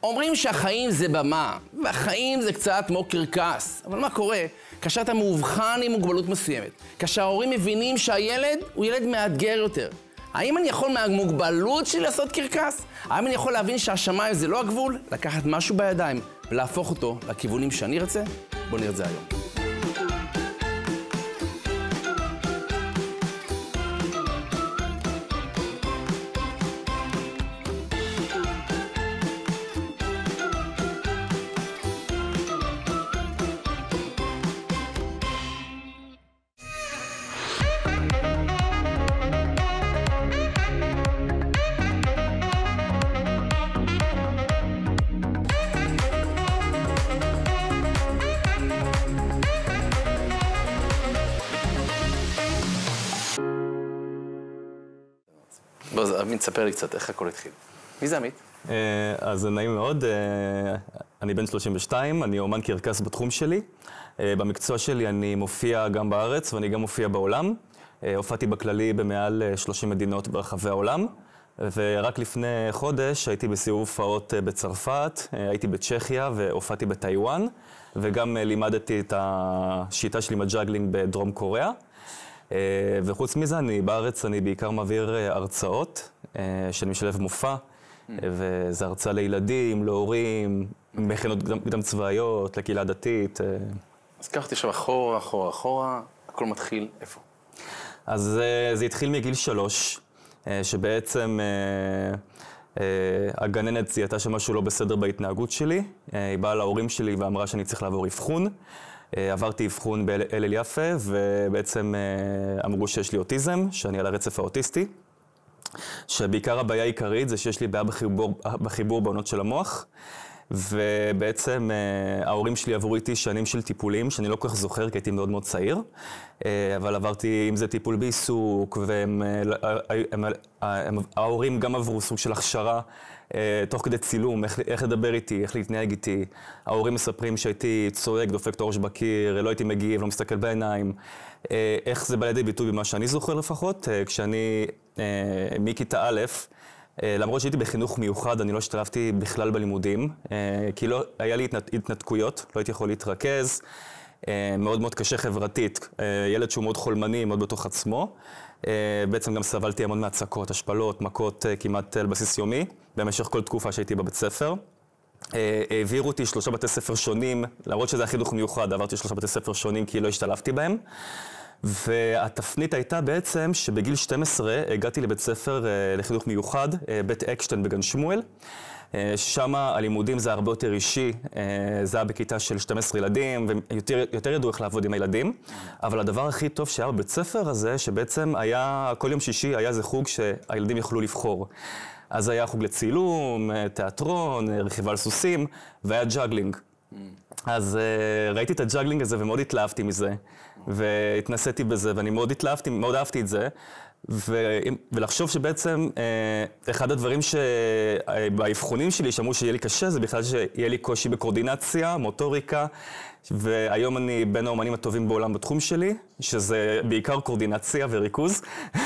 אומרים שהחיים זה במה, והחיים זה קצת כמו קרקס. אבל מה קורה כאשר אתה מאובחן עם מוגבלות מסוימת? כאשר ההורים מבינים שהילד הוא ילד מאתגר יותר. האם אני יכול מהמוגבלות שלי לעשות קרקס? האם אני יכול להבין שהשמיים זה לא הגבול? לקחת משהו בידיים ולהפוך אותו לכיוונים שאני רוצה? בוא נראה את זה היום. בוא, עמית, תספר לי קצת איך הכל התחיל. מי זה עמית? אז נעים מאוד, אני בן 32, אני אומן קרקס בתחום שלי. במקצוע שלי אני מופיע גם בארץ ואני גם מופיע בעולם. הופעתי בכללי במעל 30 מדינות ברחבי העולם. ורק לפני חודש הייתי בסיבוב הופעות בצרפת, הייתי בצ'כיה והופעתי בטיואן, וגם לימדתי את השיטה שלי עם הג'אגלינג בדרום קוריאה. וחוץ מזה, בארץ אני בעיקר מעביר הרצאות שאני משלב מופע, וזה הרצאה לילדים, להורים, מכינות קדם צבאיות, לקהילה הדתית. אז קחתי עכשיו אחורה, הכל מתחיל איפה? אז זה התחיל מגיל 3, שבעצם הגננת זיהתה שמשהו לא בסדר בהתנהגות שלי. היא באה להורים שלי ואמרה שאני צריך לעבור אבחון. עברתי אבחון בהלל יפה, ובעצם אמרו שיש לי אוטיזם, שאני על הרצף האוטיסטי, שבעיקר הבעיה העיקרית זה שיש לי בעיה בחיבור בעונות של המוח, ובעצם ההורים שלי עברו איתי שנים של טיפולים, שאני לא כל כך זוכר, כי הייתי מאוד מאוד צעיר, אבל עברתי עם זה טיפול בעיסוק, וההורים גם עברו סוג של הכשרה, תוך כדי צילום, איך לדבר איתי, איך להתנהג איתי. ההורים מספרים שהייתי צועק, דופק את הראש בקיר, לא הייתי מגיב, לא מסתכל בעיניים. איך זה בא לידי ביטוי במה שאני זוכר לפחות, כשאני מכיתה א', למרות שהייתי בחינוך מיוחד, אני לא השתלבתי בכלל בלימודים, כי לא, היה לי התנתקויות, לא הייתי יכול להתרכז, מאוד מאוד קשה חברתית, ילד שהוא מאוד חולמני, מאוד בתוך עצמו. בעצם גם סבלתי המון מהצקות, השפלות, מכות כמעט על בסיס יומי, במשך כל תקופה שהייתי בבית ספר. העבירו אותי 3 בתי ספר שונים, למרות שזה היה חינוך מיוחד, עברתי 3 בתי ספר שונים כי לא השתלבתי בהם. והתפנית הייתה בעצם שבגיל 12 הגעתי לבית ספר לחינוך מיוחד, בית אקשטיין בגן שמואל. שם הלימודים זה הרבה יותר אישי, זה היה בכיתה של 12 ילדים, ויותר ידעו איך לעבוד עם הילדים. אבל הדבר הכי טוב שהיה בבית ספר הזה, שבעצם היה, כל יום שישי היה איזה חוג שהילדים יכלו לבחור. אז היה חוג לצילום, תיאטרון, רכיבה על סוסים, והיה ג'אגלינג. אז ראיתי את הג'אגלינג הזה ומאוד התלהבתי מזה, והתנסיתי בזה, ואני מאוד התלהבתי, מאוד אהבתי את זה. ולחשוב שבעצם אחד הדברים שבאבחונים שלי שאמרו שיהיה לי קשה, זה בכלל שיהיה לי קושי בקורדינציה, מוטוריקה, והיום אני בין האומנים הטובים בעולם בתחום שלי, שזה בעיקר קורדינציה וריכוז.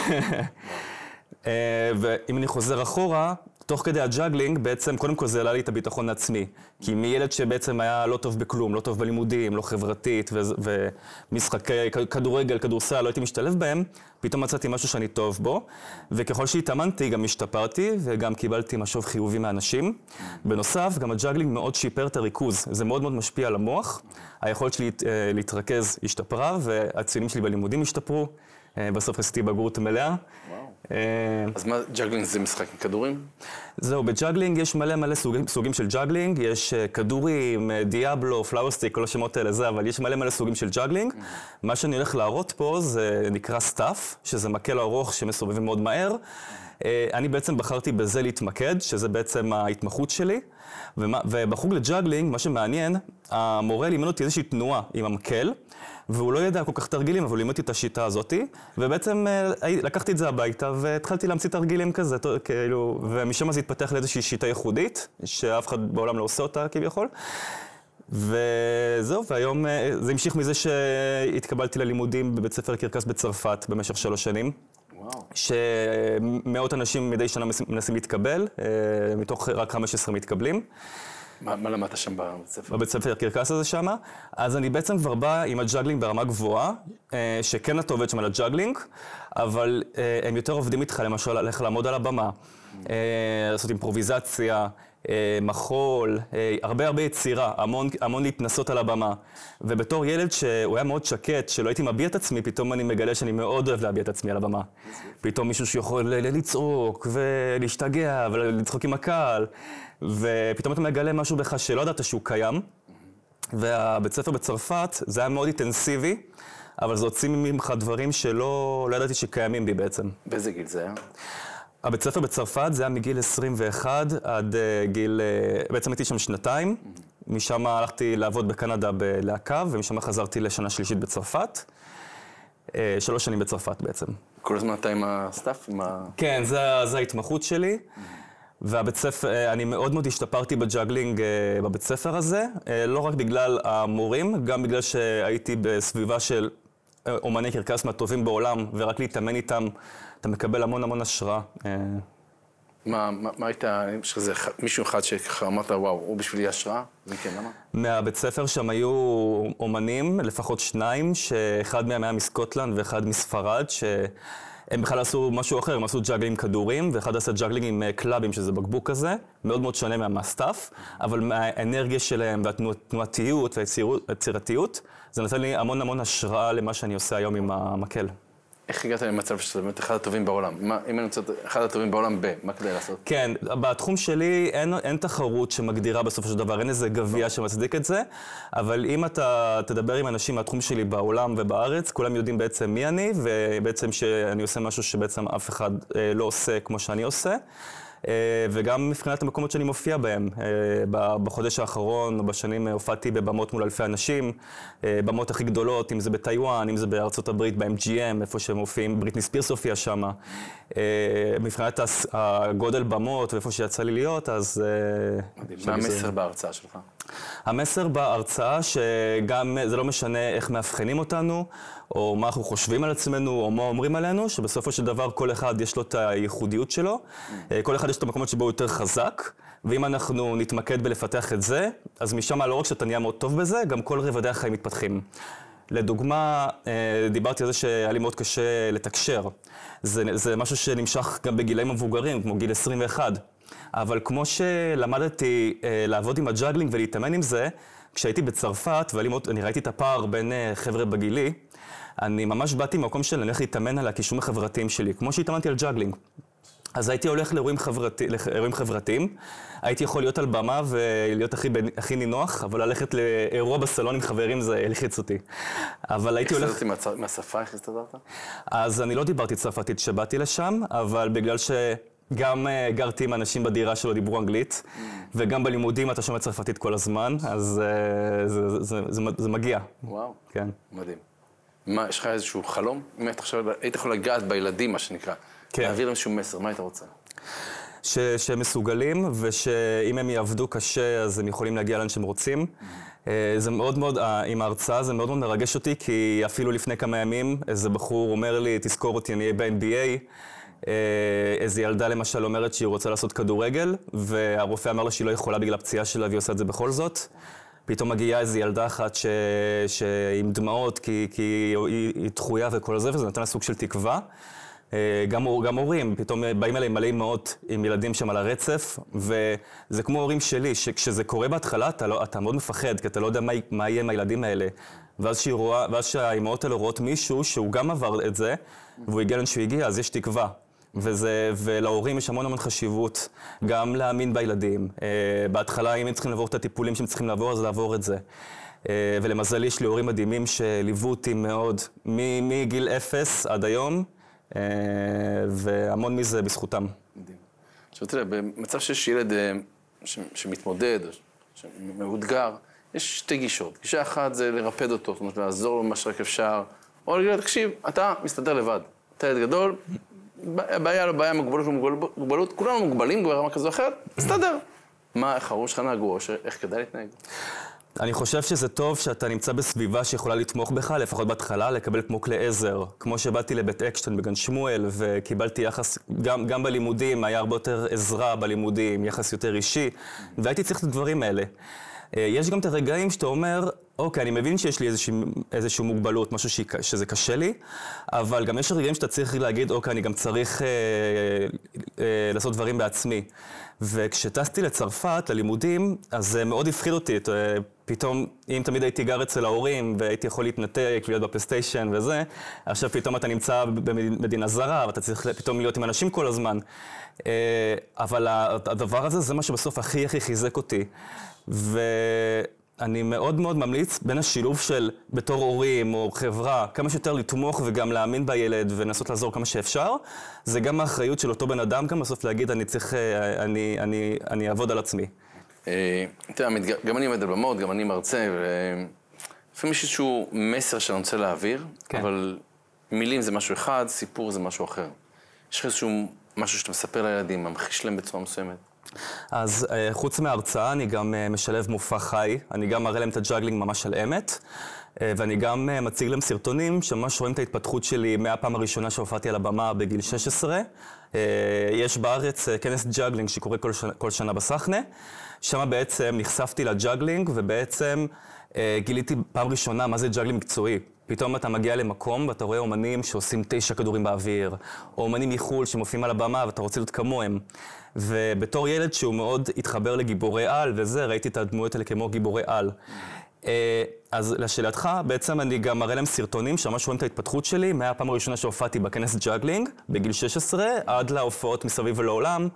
ואם אני חוזר אחורה, תוך כדי הג'אגלינג, בעצם קודם כל זה העלה לי את הביטחון העצמי. כי מילד שבעצם היה לא טוב בכלום, לא טוב בלימודים, לא חברתית, ומשחקי כדורגל, כדורסל, לא הייתי משתלב בהם, פתאום מצאתי משהו שאני טוב בו, וככל שהתאמנתי גם השתפרתי, וגם קיבלתי משוב חיובי מאנשים. בנוסף, גם הג'אגלינג מאוד שיפר את הריכוז, זה מאוד מאוד משפיע על המוח. היכולת שלי להתרכז השתפרה, והציונים שלי בלימודים השתפרו. בסוף עשיתי בגרות מלאה. אז מה, ג'אגלינג זה משחק עם כדורים? זהו, בג'אגלינג יש מלא סוגים של ג'אגלינג, יש כדורים, דיאבלו, פלאוסטיק, כל השמות האלה זה, אבל יש מלא סוגים של ג'אגלינג. מה שאני הולך להראות פה זה נקרא סטאף, שזה מקל ארוך שמסובבים מאוד מהר. אני בעצם בחרתי בזה להתמקד, שזה בעצם ההתמחות שלי. ובחוג לג'אגלינג, מה שמעניין, המורה לימד אותי איזושהי תנועה עם המקל, והוא לא ידע כל כך תרגילים, אבל הוא לימד אותי את השיטה הזאת, ובעצם לקחתי את זה הביתה, והתחלתי להמציא תרגילים כזה, כאילו, ומשם זה התפתח לאיזושהי שיטה ייחודית, שאף אחד בעולם לא עושה אותה כביכול. וזהו, והיום זה המשיך מזה שהתקבלתי ללימודים בבית ספר קרקס בצרפת במשך 3 שנים. וואו, שמאות אנשים מדי שנה מנסים להתקבל, מתוך רק 15 מתקבלים. מה למדת שם בבית ספר? בבית ספר הקרקס הזה שמה. אז אני בעצם כבר בא עם הג'אגלינג ברמה גבוהה, שכן אתה עובד שם על הג'אגלינג, אבל הם יותר עובדים איתך, למשל, איך לעמוד על הבמה, לעשות אימפרוביזציה, מחול, הרבה יצירה, המון להתנסות על הבמה. ובתור ילד שהוא היה מאוד שקט, שלא הייתי מביע את עצמי, פתאום אני מגלה שאני מאוד אוהב להביע את עצמי על הבמה. פתאום מישהו שיכול לצעוק ולהשתגע ולצחוק עם הקהל, ופתאום אתה מגלה משהו בך שלא ידעת שהוא קיים. והבית ספר בצרפת זה היה מאוד אינטנסיבי, אבל זה הוציא ממך דברים שלא ידעתי שקיימים בי בעצם. באיזה גיל זה היה? הבית ספר בצרפת זה היה מגיל 21 עד גיל, בעצם הייתי שם שנתיים. משם הלכתי לעבוד בקנדה בלהקה, ומשם חזרתי לשנה שלישית בצרפת. 3 שנים בצרפת בעצם. כל הזמן אתה עם הסטאפ? כן, זה ההתמחות שלי. והבית ספר, אני מאוד השתפרתי בג'אגלינג בבית ספר הזה, לא רק בגלל המורים, גם בגלל שהייתי בסביבה של אומני קרקס מהטובים בעולם, ורק להתאמן איתם, אתה מקבל המון השראה. מה הייתה, יש לך מישהו אחד שככה אמרת, וואו, הוא בשבילי השראה? וכן, למה? מהבית ספר שם היו אומנים, לפחות 2, שאחד מהם היה מסקוטלנד ואחד מספרד, הם בכלל עשו משהו אחר, הם עשו ג'אגלינג עם כדורים, ואחד עשה ג'אגלינג עם קלאבים, שזה בקבוק כזה, מאוד שונה מהמסטף, אבל מהאנרגיה שלהם והתנועתיות והיצירתיות, זה נתן לי המון השראה למה שאני עושה היום עם המקל. איך הגעת למצב שאתה באמת אחד הטובים בעולם? אם אני רוצה אחד הטובים בעולם מה כדי לעשות? כן, בתחום שלי אין תחרות שמגדירה בסופו של דבר, אין איזה גביע שמצדיק את זה, אבל אם אתה תדבר עם אנשים מהתחום שלי בעולם ובארץ, כולם יודעים בעצם מי אני, ובעצם שאני עושה משהו שבעצם אף אחד לא עושה כמו שאני עושה. וגם מבחינת המקומות שאני מופיע בהם. בחודש האחרון, בשנים, הופעתי בבמות מול אלפי אנשים, במות הכי גדולות, אם זה בטיואן, אם זה בארצות הברית, ב-MGM, איפה שהם מופיעים, בריטני ספירס הופיע שמה. מבחינת הגודל במות ואיפה שיצא לי להיות, אז... מה המסר בהרצאה שלך? המסר בהרצאה שגם זה לא משנה איך מאבחנים אותנו, או מה אנחנו חושבים על עצמנו, או מה אומרים עלינו, שבסופו של דבר כל אחד יש לו את הייחודיות שלו, כל אחד יש את המקומות שבו הוא יותר חזק, ואם אנחנו נתמקד בלפתח את זה, אז משם לא רק שאתה נהיה מאוד טוב בזה, גם כל רבדי החיים מתפתחים. לדוגמה, דיברתי על זה שהיה לי מאוד קשה לתקשר. זה משהו שנמשך גם בגילאים מבוגרים, כמו גיל 21. אבל כמו שלמדתי לעבוד עם הג'אגלינג ולהתאמן עם זה, כשהייתי בצרפת, ואני ראיתי את הפער בין חבר'ה בגילי, אני ממש באתי ממקום של ללכת להתאמן על הכישורים החברתיים שלי, כמו שהתאמנתי על ג'אגלינג. אז הייתי הולך לאירועים חברתיים, הייתי יכול להיות על במה ולהיות הכי נינוח, אבל ללכת לאירוע בסלון עם חברים זה הלחיץ אותי. אבל הייתי הולך... איך הסתדרתי מהשפה, איך הסתדרת? אז אני לא דיברתי צרפתית שבאתי לשם, אבל בגלל שגם גרתי עם אנשים בדירה שלא דיברו אנגלית, וגם בלימודים אתה שומע צרפתית כל הזמן, אז זה מגיע. וואו, כן. מדהים. מה, יש לך איזשהו חלום? אם היית יכול לגעת בילדים, מה שנקרא, להעביר להם איזשהו מסר, מה היית רוצה? שהם מסוגלים, ושאם הם יעבדו קשה, אז הם יכולים להגיע לאן שהם רוצים. זה מאוד, עם ההרצאה זה מאוד מרגש אותי, כי אפילו לפני כמה ימים, איזה בחור אומר לי, תזכור אותי, אני אהיה ב-NBA. איזו ילדה למשל אומרת שהיא רוצה לעשות כדורגל, והרופא אמר לה שהיא לא יכולה בגלל הפציעה שלה, והיא עושה את זה בכל זאת. פתאום מגיעה איזו ילדה אחת עם דמעות, כי היא דחויה וכל זה, וזה נותן לה סוג של תקווה. גם הורים, פתאום באים אליהם מלא אמהות עם ילדים שם על הרצף, וזה כמו הורים שלי, שכשזה קורה בהתחלה, אתה מאוד מפחד, כי אתה לא יודע מה יהיה עם הילדים האלה. ואז שהאמהות האלה רואות מישהו שהוא גם עבר את זה, והוא הגיע לאן שהוא הגיע, אז יש תקווה. ולהורים יש המון חשיבות, גם להאמין בילדים. בהתחלה, אם הם צריכים לעבור את הטיפולים שהם צריכים לעבור, אז לעבור את זה. ולמזל יש לי הורים מדהימים שליוו אותי מאוד, מגיל 0 עד היום, והמון מזה בזכותם. מדהים. עכשיו תראה, במצב שיש ילד שמתמודד, שמאותגר, יש 2 גישות. גישה אחת זה לרפד אותו, זאת אומרת, לעזור לו מה שרק אפשר, או להגיד, תקשיב, אתה מסתדר לבד. אתה ילד גדול, הבעיה לא בעיה, מוגבלות, כולנו מוגבלים ברמה כזו או אחרת, מסתדר. איך הראש שלך נהגו, או איך כדאי להתנהג? אני חושב שזה טוב שאתה נמצא בסביבה שיכולה לתמוך בך, לפחות בהתחלה, לקבל כמו כלי עזר. כמו שבאתי לבית אקשטיין בגן שמואל, וקיבלתי יחס, גם בלימודים, היה הרבה יותר עזרה בלימודים, יחס יותר אישי, והייתי צריך את הדברים האלה. יש גם את הרגעים שאתה אומר, אוקיי, אני מבין שיש לי איזושהי מוגבלות, משהו שזה קשה לי, אבל גם יש רגעים שאתה צריך להגיד, אוקיי, אני גם צריך לעשות דברים בעצמי. וכשטסתי לצרפת, ללימודים, אז זה מאוד הפחיד אותי. פתאום, אם תמיד הייתי גר אצל ההורים, והייתי יכול להתנתק, להיות בפלייסטיישן וזה, עכשיו פתאום אתה נמצא במדינה זרה, ואתה צריך פתאום להיות עם אנשים כל הזמן. אבל הדבר הזה, זה מה שבסוף הכי חיזק אותי. ואני מאוד מאוד ממליץ בין השילוב של בתור הורים או חברה, כמה שיותר לתמוך וגם להאמין בילד ולנסות לעזור כמה שאפשר. זה גם האחריות של אותו בן אדם, גם בסוף להגיד, אני אעבוד על עצמי. תראה, גם אני עומד על במות, גם אני מרצה, ולפעמים יש איזשהו מסר שאני רוצה להעביר, אבל מילים זה משהו אחד, סיפור זה משהו אחר. יש לך איזשהו משהו שאתה מספר לילדים, ממחיש להם בצורה מסוימת? אז חוץ מההרצאה, אני גם משלב מופע חי, אני גם מראה להם את הג'אגלינג ממש על אמת, ואני גם מציג להם סרטונים שממש רואים את ההתפתחות שלי מהפעם הראשונה שהופעתי על הבמה בגיל 16. יש בארץ כנס ג'אגלינג שקורה כל שנה בסחנה, שם בעצם נחשפתי לג'אגלינג ובעצם גיליתי פעם ראשונה מה זה ג'אגלינג מקצועי. פתאום אתה מגיע למקום ואתה רואה אומנים שעושים 9 כדורים באוויר, או אומנים מחול שמופיעים על הבמה ואתה רוצה להיות כמוהם. ובתור ילד שהוא מאוד התחבר לגיבורי על וזה, ראיתי את הדמויות האלה כמו גיבורי על. אז לשאלתך, בעצם אני גם מראה להם סרטונים שממש רואים את ההתפתחות שלי, מהפעם הראשונה שהופעתי בכנס ג'אגלינג, בגיל 16, עד להופעות מסביב ולעולם.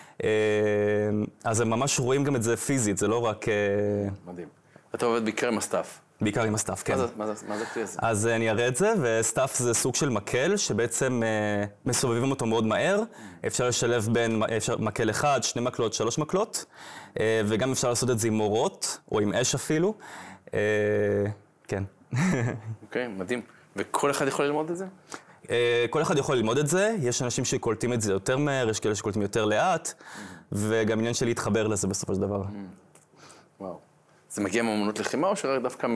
אז הם ממש רואים גם את זה פיזית, זה לא רק... מדהים. אתה עובד בעיקר עם הסטאפ. בעיקר עם הסטאפ, כן. מה זה כלי הזה? אז אני אראה את זה, וסטאפ זה סוג של מקל, שבעצם מסובבים אותו מאוד מהר. אפשר לשלב בין מקל אחד, 2 מקלות, 3 מקלות, וגם אפשר לעשות את זה עם מורות, או עם אש אפילו. כן. אוקיי, מדהים. וכל אחד יכול ללמוד את זה? כל אחד יכול ללמוד את זה, יש אנשים שקולטים את זה יותר מהר, יש כאלה שקולטים יותר לאט, וגם עניין של להתחבר לזה בסופו של דבר. וואו. זה מגיע מאמנות לחימה או שרק דווקא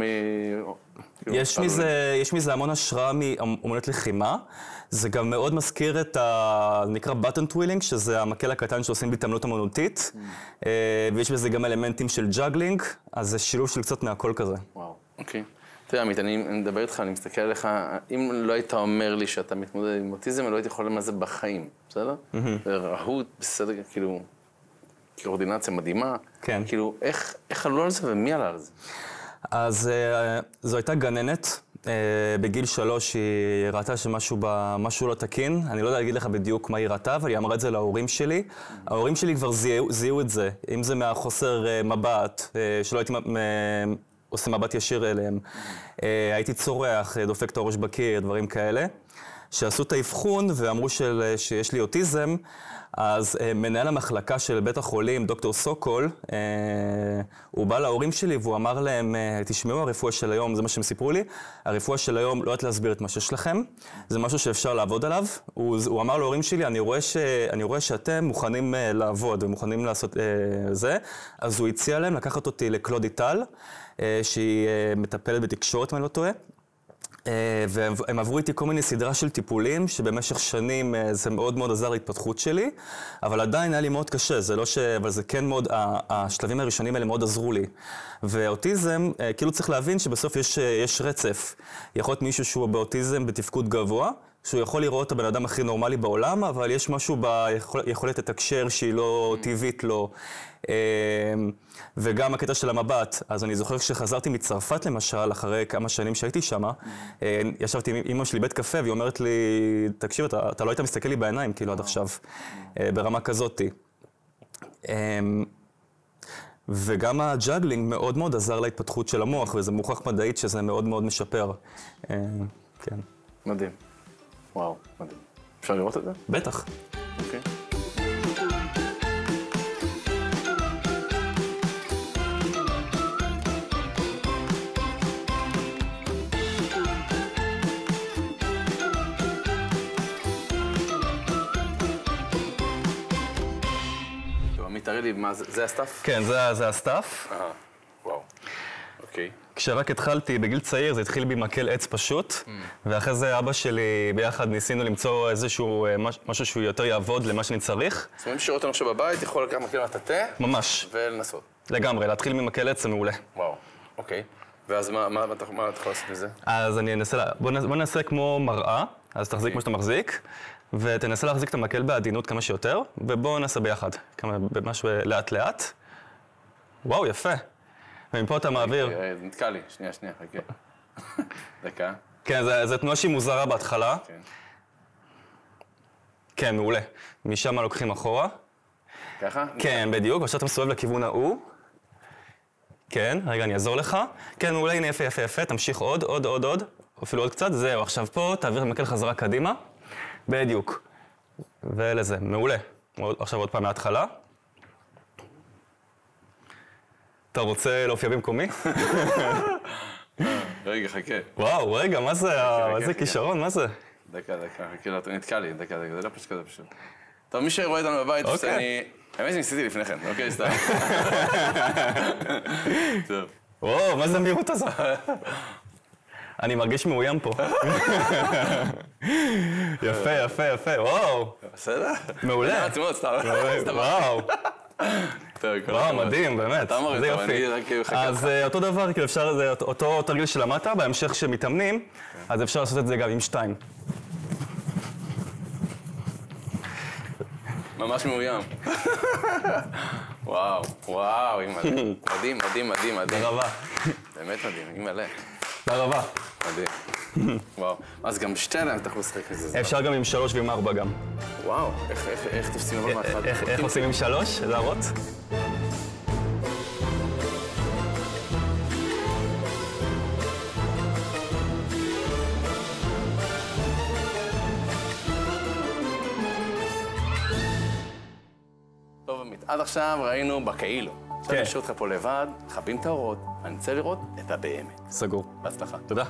יש מזה המון השראה מאמנות לחימה. זה גם מאוד מזכיר את נקרא button twirling, שזה המקל הקטן שעושים בהתעמלות אמנותית. ויש בזה גם אלמנטים של ג'אגלינג, אז זה שילוב של קצת מהכל כזה. וואו, אוקיי. תראה, עמית, אני מדבר איתך, אני מסתכל עליך, אם לא היית אומר לי שאתה מתמודד עם אוטיזם, אני לא הייתי יכול למה זה בחיים, בסדר? ורהוט, בסדר, כאילו... קואורדינציה מדהימה. כן. כאילו, איך עלו על זה ומי עלה על זה? אז זו הייתה גננת. בגיל 3 היא ראתה שמשהו לא תקין. אני לא יודע להגיד לך בדיוק מה היא ראתה, אבל היא אמרה את זה להורים שלי. ההורים שלי כבר זיהו את זה. אם זה מהחוסר מבט, שלא הייתי עושה מבט ישיר אליהם. הייתי צורח, דופק את הראש בקיר, דברים כאלה. שעשו את האבחון ואמרו שיש לי אוטיזם, אז מנהל המחלקה של בית החולים, דוקטור סוקול, הוא בא להורים שלי והוא אמר להם, תשמעו, הרפואה של היום, זה מה שהם סיפרו לי, הרפואה של היום לא יודעת להסביר את מה שיש לכם, זה משהו שאפשר לעבוד עליו. הוא אמר להורים שלי, אני רואה שאתם מוכנים לעבוד ומוכנים לעשות זה, אז הוא הציע להם לקחת אותי לקלודיטל, שהיא מטפלת בתקשורת, אם אני לא טועה. והם עברו איתי כל מיני סדרה של טיפולים, שבמשך שנים זה מאוד מאוד עזר להתפתחות שלי, אבל עדיין היה לי מאוד קשה, אבל זה כן מאוד, השלבים הראשונים האלה מאוד עזרו לי. ואוטיזם, כאילו צריך להבין שבסוף יש רצף. יכול להיות מישהו שהוא באוטיזם בתפקוד גבוה, שהוא יכול לראות את הבן אדם הכי נורמלי בעולם, אבל יש משהו ביכולת לתקשר שהיא לא טבעית לו. וגם הקטע של המבט. אז אני זוכר כשחזרתי מצרפת למשל, אחרי כמה שנים שהייתי שם, ישבתי עם אמא שלי בית קפה, והיא אומרת לי, תקשיב, אתה לא היית מסתכל לי בעיניים, כאילו עד עכשיו, ברמה כזאתי. וגם הג'אגלינג מאוד מאוד עזר להתפתחות של המוח, וזה מוכח מדעית שזה מאוד מאוד משפר. כן. מדהים. וואו, מדהים. אפשר לראות את זה? בטח. אוקיי. טוב, עמית, תראה לי, מה זה הסטאפ? כן, זה הסטאפ. וואו. אוקיי. כשרק התחלתי, בגיל צעיר, זה התחיל במקל עץ פשוט, ואחרי זה אבא שלי ביחד ניסינו למצוא איזשהו משהו שהוא יותר יעבוד למה שאני צריך. זאת אומרת, שרואה אותנו עכשיו בבית, יכול לקחת מקל מהטאטא? ממש. ולנסות. לגמרי, להתחיל ממקל עץ זה מעולה. וואו, אוקיי. ואז מה אתה יכול לעשות מזה? אז אני אנסה, בוא נעשה כמו מראה, אז תחזיק כמו שאתה מחזיק, ותנסה להחזיק את המקל בעדינות כמה שיותר, ובואו נעשה ביחד, משהו לאט לאט. וואו, יפה. ומפה אתה מעביר. זה נתקע לי, שנייה, חכה. דקה. כן, זו תנועה שהיא מוזרה בהתחלה. כן. כן, מעולה. משם לוקחים אחורה. ככה? כן, בדיוק, ועכשיו אתה מסובב לכיוון ההוא. כן, רגע, אני אעזור לך. כן, מעולה, הנה יפה, תמשיך עוד, אפילו עוד קצת, זהו, עכשיו פה, תעביר את המקל חזרה קדימה. בדיוק. ולזה, מעולה. עכשיו עוד פעם מההתחלה. אתה רוצה להופיע במקומי? רגע, חכה. וואו, רגע, מה זה? איזה כישרון, מה זה? דקה, חכה, נתקע לי, דקה, זה לא פשוט כזה פשוט. טוב, מי שרואה אותנו בבית, אני... האמת שניסיתי לפני כן, אוקיי, סתם. טוב. וואו, מה זה המהירות הזאת? אני מרגיש מאוים פה. יפה, וואו. בסדר? מעולה. עצמות, סתם. וואו. וואו, מדהים, באמת. אתה מוריד, אבל אני רק חכה. אז אותו דבר, כאילו אפשר, זה אותו תרגיל שלמדת, בהמשך שמתאמנים, אז אפשר לעשות את זה גם עם 2. ממש מאוים. וואו, מדהים. תודה רבה. באמת מדהים, אימא'לה. תודה רבה. מדהים. וואו. אז גם בשתי ידיים אתה יכול לשחק מזה. אפשר גם עם 3 ועם 4 גם. וואו, איך תופסים אבל מהאחד? איך עושים עם 3? להראות? טוב, עמית, עד עכשיו ראינו בכאילו. עכשיו אני אשאיר אותך פה לבד, חבים את האורות, אני רוצה לראות את הבאמת. סגור. בהצלחה. תודה.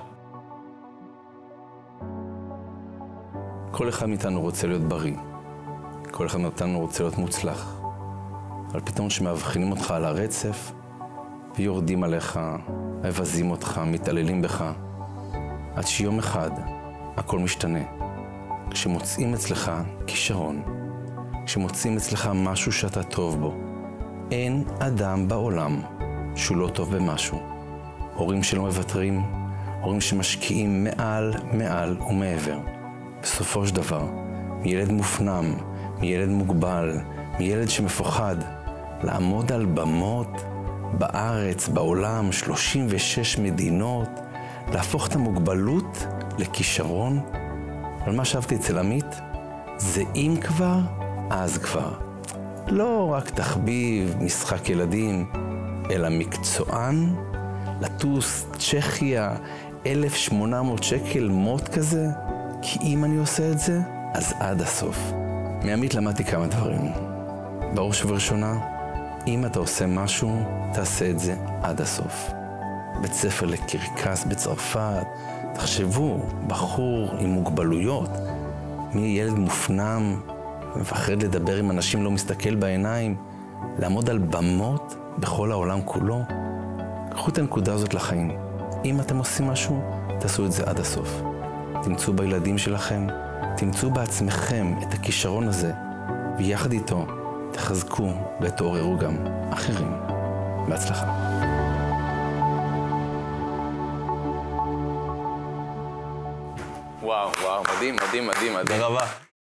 כל אחד מאיתנו רוצה להיות בריא. כל אחד מאיתנו רוצה להיות מוצלח. אבל פתאום שמאבחנים אותך על הרצף, ויורדים עליך, מבזים אותך, מתעללים בך, עד שיום אחד הכל משתנה. כשמוצאים אצלך כישרון, כשמוצאים אצלך משהו שאתה טוב בו, אין אדם בעולם שהוא לא טוב במשהו. הורים שלא מוותרים, הורים שמשקיעים מעל ומעבר. בסופו של דבר, מילד מופנם, מילד מוגבל, מילד שמפוחד, לעמוד על במות בארץ, בעולם, 36 מדינות, להפוך את המוגבלות לכישרון. אבל מה שאהבתי אצל עמית, זה אם כבר, אז כבר. לא רק תחביב, משחק ילדים, אלא מקצוען, לטוס צ'כיה, 1,800 שקל מוט כזה, כי אם אני עושה את זה, אז עד הסוף. מעמית למדתי כמה דברים. בראש ובראשונה, אם אתה עושה משהו, תעשה את זה עד הסוף. בית ספר לקרקס בצרפת, תחשבו, בחור עם מוגבלויות, מילד מופנם, מפחד לדבר עם אנשים, לא מסתכל בעיניים, לעמוד על במות בכל העולם כולו. קחו את הנקודה הזאת לחיים. אם אתם עושים משהו, תעשו את זה עד הסוף. תמצאו בילדים שלכם, תמצאו בעצמכם את הכישרון הזה, ויחד איתו תחזקו ותעוררו גם אחרים. בהצלחה. וואו, מדהים. תודה רבה.